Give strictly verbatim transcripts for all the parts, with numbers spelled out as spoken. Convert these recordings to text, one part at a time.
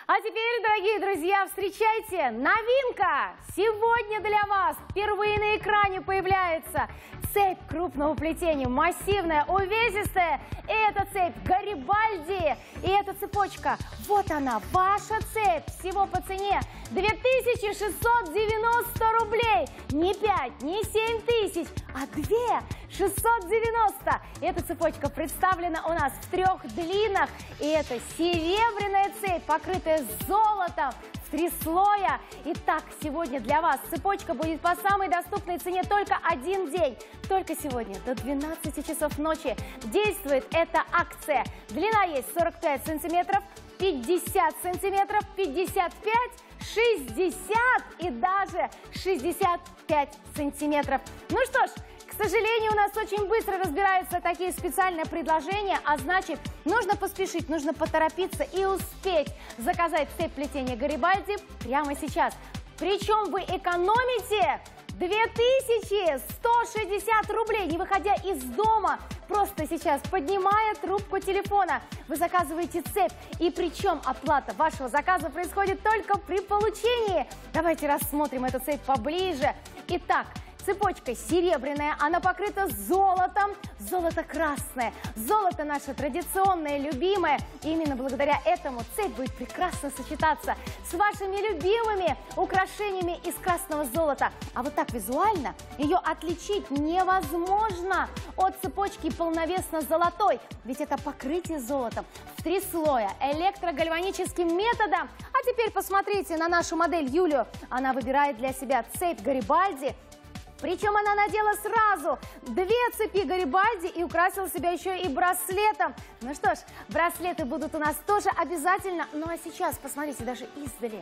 А теперь, дорогие друзья, встречайте, новинка! Сегодня для вас впервые на экране появляется цепь крупного плетения, массивная, увесистая. И это цепь Гарибальди. И эта цепочка, вот она, ваша цепь. Всего по цене две тысячи шестьсот девяносто рублей. Не пять, не семь тысяч, а две тысячи шестьсот девяносто. Эта цепочка представлена у нас в трех длинах. И это серебряная цепь, покрытая золотом в три слоя. Итак, сегодня для вас цепочка будет по самой доступной цене только один день. Только сегодня до двенадцати часов ночи действует эта акция. Длина есть сорок пять сантиметров, пятьдесят сантиметров, пятьдесят пять, шестьдесят и даже шестьдесят пять сантиметров. Ну что ж, к сожалению, у нас очень быстро разбираются такие специальные предложения, а значит, нужно поспешить, нужно поторопиться и успеть заказать цепь плетения Гарибальди прямо сейчас. Причем вы экономите две тысячи сто шестьдесят рублей, не выходя из дома. Просто сейчас, поднимая трубку телефона, вы заказываете цепь. И причем оплата вашего заказа происходит только при получении. Давайте рассмотрим эту цепь поближе. Итак, цепочка серебряная, она покрыта золотом, золото красное. Золото наше традиционное, любимое. И именно благодаря этому цепь будет прекрасно сочетаться с вашими любимыми украшениями из красного золота. А вот так визуально ее отличить невозможно от цепочки полновесно золотой. Ведь это покрытие золотом в три слоя, электрогальваническим методом. А теперь посмотрите на нашу модель Юлию. Она выбирает для себя цепь Гарибальди. Причем она надела сразу две цепи Гарибальди и украсила себя еще и браслетом. Ну что ж, браслеты будут у нас тоже обязательно. Ну а сейчас, посмотрите, даже издали.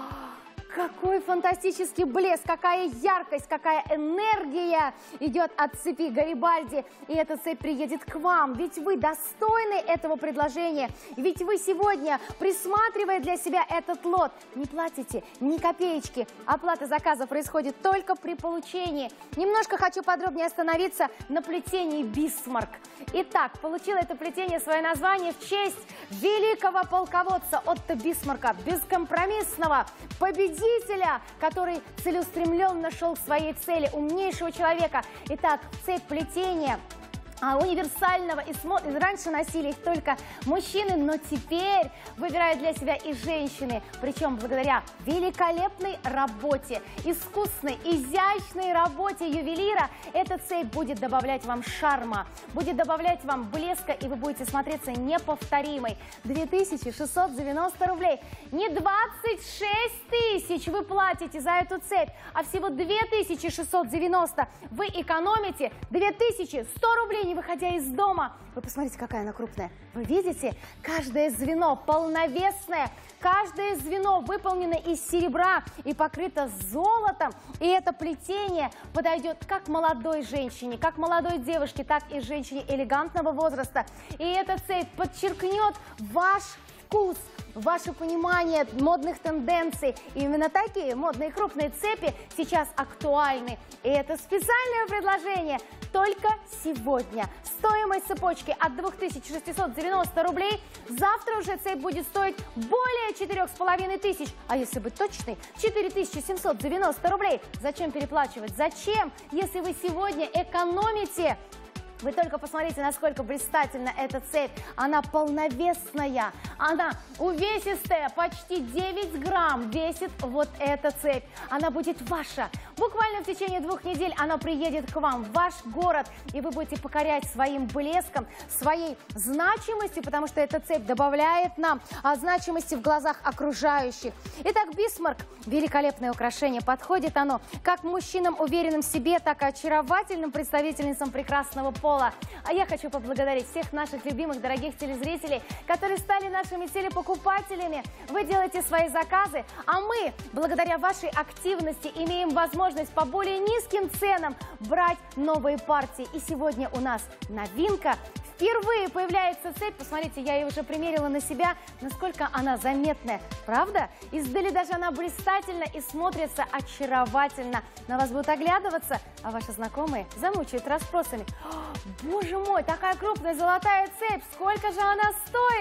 Какой фантастический блеск, какая яркость, какая энергия идет от цепи Гарибальди. И эта цепь приедет к вам, ведь вы достойны этого предложения. Ведь вы сегодня, присматривая для себя этот лот, не платите ни копеечки. Оплата заказа происходит только при получении. Немножко хочу подробнее остановиться на плетении Бисмарк. Итак, получило это плетение свое название в честь великого полководца Отто Бисмарка, бескомпромиссного победителя, который целеустремленно шел к своей цели, умнейшего человека. Итак, цепь плетения А универсального, и раньше носили их только мужчины, но теперь выбирают для себя и женщины. Причем благодаря великолепной работе, искусной, изящной работе ювелира, эта цепь будет добавлять вам шарма, будет добавлять вам блеска, и вы будете смотреться неповторимой. две тысячи шестьсот девяносто рублей. Не двадцать шесть тысяч вы платите за эту цепь, а всего две тысячи шестьсот девяносто. Вы экономите две тысячи сто рублей, не выходя из дома. Вы посмотрите, какая она крупная. Вы видите? Каждое звено полновесное. Каждое звено выполнено из серебра и покрыто золотом. И это плетение подойдет как молодой женщине, как молодой девушке, так и женщине элегантного возраста. И эта цепь подчеркнет ваш вкус, ваше понимание модных тенденций. И именно такие модные крупные цепи сейчас актуальны. И это специальное предложение только сегодня. Стоимость цепочки от двух тысяч шестисот девяноста рублей. Завтра уже цепь будет стоить более четырёх с половиной тысяч. А если быть точной, четыре тысячи семьсот девяносто рублей. Зачем переплачивать? Зачем, если вы сегодня экономите? Вы только посмотрите, насколько блистательна эта цепь. Она полновесная, она увесистая, почти девять грамм весит вот эта цепь. Она будет ваша. Буквально в течение двух недель она приедет к вам в ваш город, и вы будете покорять своим блеском, своей значимостью, потому что эта цепь добавляет нам значимости в глазах окружающих. Итак, Бисмарк – великолепное украшение. Подходит оно как мужчинам, уверенным в себе, так и очаровательным представительницам прекрасного пола. А я хочу поблагодарить всех наших любимых, дорогих телезрителей, которые стали нашими телепокупателями. Вы делаете свои заказы, а мы, благодаря вашей активности, имеем возможность по более низким ценам брать новые партии. И сегодня у нас новинка. Впервые появляется цепь. Посмотрите, я ее уже примерила на себя, насколько она заметная. Правда? Издали даже она блистательна и смотрится очаровательно. На вас будут оглядываться, а ваши знакомые замучают расспросами. О, боже мой, такая крупная золотая цепь! Сколько же она стоит?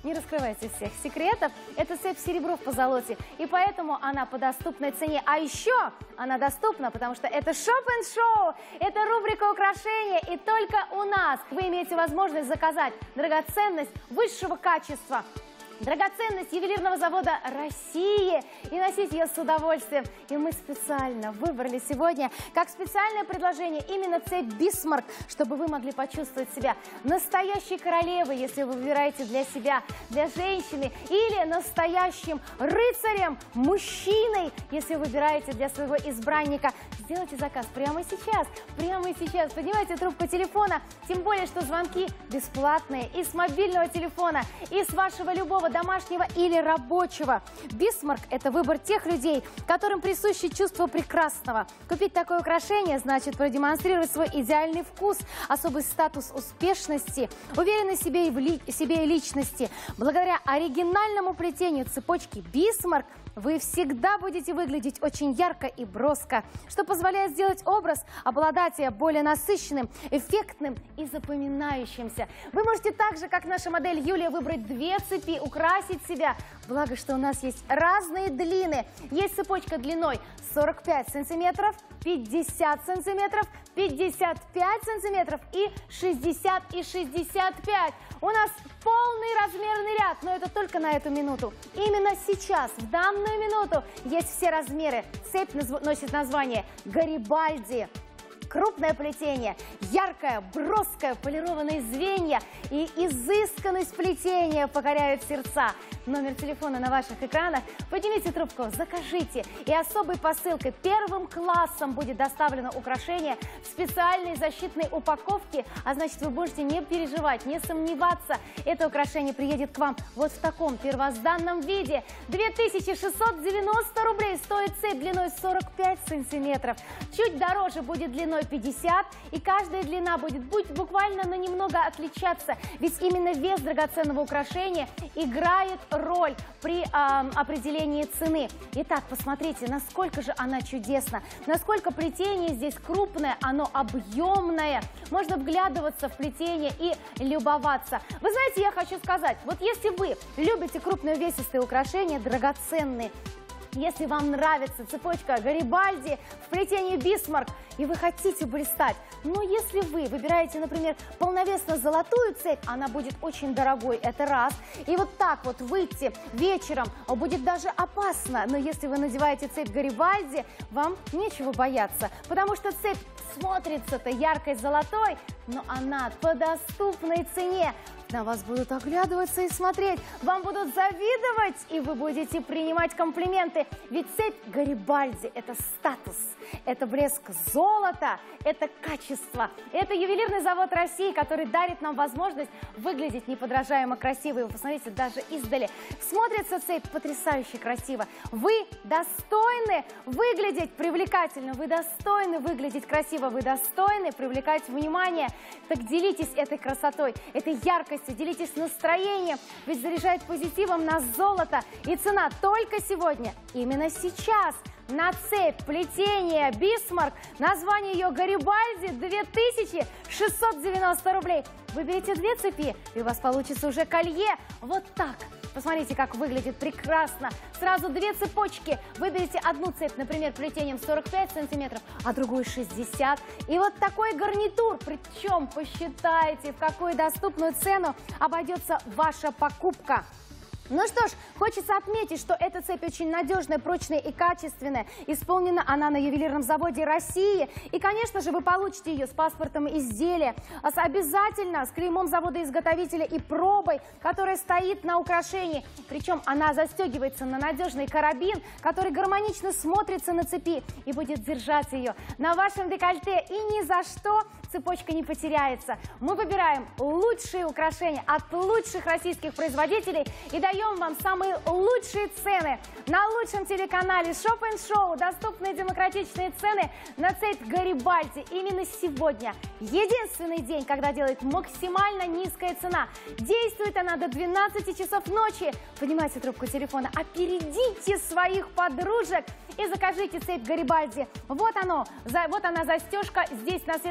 не раскрывайте всех секретов. Это цепь серебро в позолоте, и поэтому она по доступной цене. А еще она доступна, потому что это Shop and Show, это рубрика украшения, и только у нас вы имеете возможность заказать драгоценность высшего качества. Драгоценность ювелирного завода России и носить ее с удовольствием. И мы специально выбрали сегодня как специальное предложение именно цепь Бисмарк, чтобы вы могли почувствовать себя настоящей королевой, если вы выбираете для себя, для женщины, или настоящим рыцарем, мужчиной, если вы выбираете для своего избранника. Сделайте заказ прямо сейчас, прямо сейчас. Поднимайте трубку телефона, тем более, что звонки бесплатные и с мобильного телефона, и с вашего любого домашнего или рабочего. Бисмарк – это выбор тех людей, которым присуще чувство прекрасного. Купить такое украшение значит продемонстрировать свой идеальный вкус, особый статус успешности, уверенность в себе и в ли... себе и личности. Благодаря оригинальному плетению цепочки Бисмарк вы всегда будете выглядеть очень ярко и броско, что позволяет сделать образ обладателя более насыщенным, эффектным и запоминающимся. Вы можете так же, как наша модель Юлия, выбрать две цепи, украсить себя. Благо, что у нас есть разные длины. Есть цепочка длиной сорок пять сантиметров, пятьдесят сантиметров, пятьдесят пять сантиметров и шестьдесят и шестьдесят пять. У нас полный размерный ряд, но это только на эту минуту. Именно сейчас, в данную минуту, есть все размеры. Цепь носит название Гарибальди. Крупное плетение, яркое, броское, полированные звенья и изысканность плетения покоряют сердца. Номер телефона на ваших экранах. Поднимите трубку, закажите. И особой посылкой первым классом будет доставлено украшение в специальной защитной упаковке. А значит, вы можете не переживать, не сомневаться. Это украшение приедет к вам вот в таком первозданном виде. две тысячи шестьсот девяносто рублей стоит цепь длиной сорок пять сантиметров. Чуть дороже будет длиной пятьдесят, и каждая длина будет буквально, но немного отличаться, ведь именно вес драгоценного украшения играет роль при э, определении цены. Итак, посмотрите, насколько же она чудесна, насколько плетение здесь крупное, оно объемное, можно вглядываться в плетение и любоваться. Вы знаете, я хочу сказать, вот если вы любите крупные увесистые украшения, драгоценные, если вам нравится цепочка Гарибальди в плетении Бисмарк, и вы хотите блистать, но если вы выбираете, например, полновесно золотую цепь, она будет очень дорогой, это раз. И вот так вот выйти вечером будет даже опасно, но если вы надеваете цепь Гарибальди, вам нечего бояться, потому что цепь смотрится-то яркой золотой, но она по доступной цене. На вас будут оглядываться и смотреть, вам будут завидовать, и вы будете принимать комплименты. Ведь цепь Гарибальди – это статус, это блеск золота, это качество. Это ювелирный завод России, который дарит нам возможность выглядеть неподражаемо красиво. И вы посмотрите, даже издали смотрится цепь потрясающе красиво. Вы достойны выглядеть привлекательно, вы достойны выглядеть красиво, вы достойны привлекать внимание. Так делитесь этой красотой, этой яркостью, делитесь настроением, ведь заряжает позитивом нас золото. И цена только сегодня, именно сейчас, на цепь плетения Бисмарк, название ее Гарибальди, две тысячи шестьсот девяносто рублей. Выберите две цепи, и у вас получится уже колье. Вот так. Посмотрите, как выглядит прекрасно. Сразу две цепочки. Выберите одну цепь, например, плетением сорок пять сантиметров, а другую шестьдесят. И вот такой гарнитур. Причем посчитайте, в какую доступную цену обойдется ваша покупка. Ну что ж, хочется отметить, что эта цепь очень надежная, прочная и качественная. Исполнена она на ювелирном заводе России. И, конечно же, вы получите ее с паспортом изделия, а с обязательно с клеймом завода-изготовителя и пробой, которая стоит на украшении. Причем она застегивается на надежный карабин, который гармонично смотрится на цепи и будет держать ее на вашем декольте. И ни за что цепочка не потеряется. Мы выбираем лучшие украшения от лучших российских производителей и даем вам самые лучшие цены на лучшем телеканале Shop and Show. Доступные демократичные цены на цепь Гарибальди. Именно сегодня единственный день, когда делает максимально низкая цена. Действует она до двенадцати часов ночи. Поднимайте трубку телефона, опередите своих подружек и закажите цепь Гарибальди. Вот оно, за, вот она застежка. Здесь на следующем звене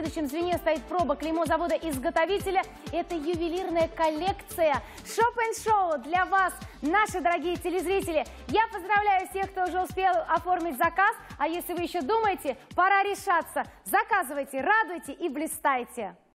мне стоит проба клеймо завода-изготовителя. Это ювелирная коллекция Shop энд Show для вас, наши дорогие телезрители. Я поздравляю всех, кто уже успел оформить заказ. А если вы еще думаете, пора решаться. Заказывайте, радуйте и блистайте.